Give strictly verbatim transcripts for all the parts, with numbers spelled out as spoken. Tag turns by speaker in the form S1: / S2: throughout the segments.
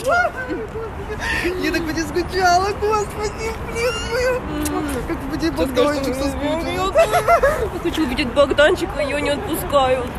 S1: Я так по тебе скучала, господи, блин, мой. Как бы тебе Богданчик соскучился.
S2: Я хочу увидеть Богданчика, ее не отпускают.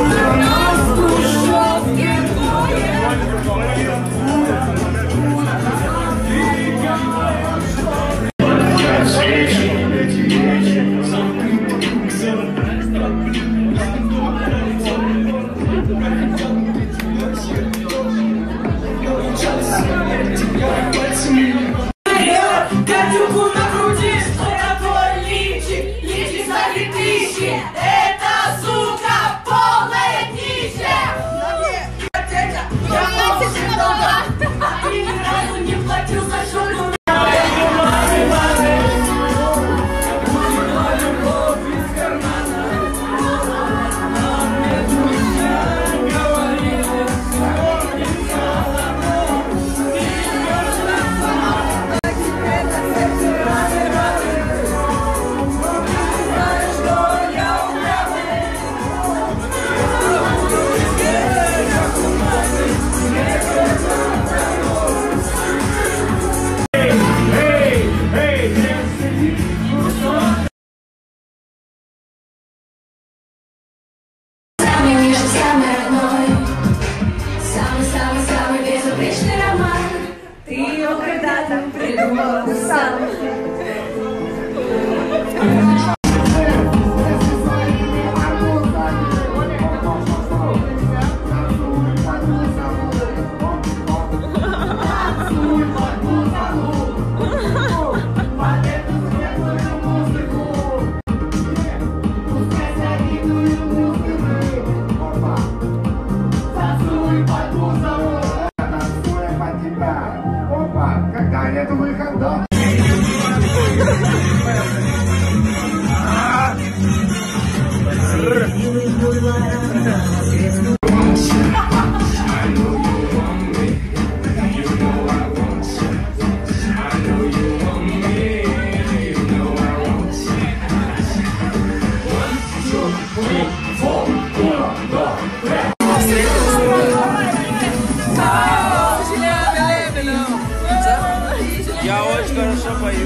S1: Я очень хорошо пою.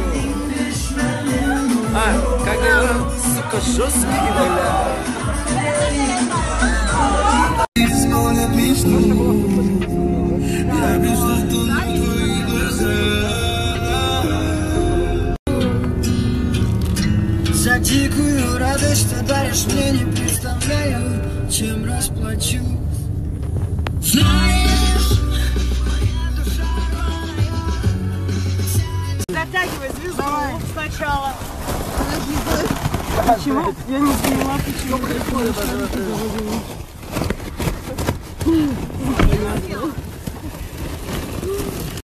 S1: А, как это, сука, жесткий, бля.
S3: За дикую радость ты даришь мне, не представляю, чем расплачу. Знаешь, моя душа.
S2: Дотягивай звезду. Давай. Сначала.
S3: Почему? Я не поняла, почему.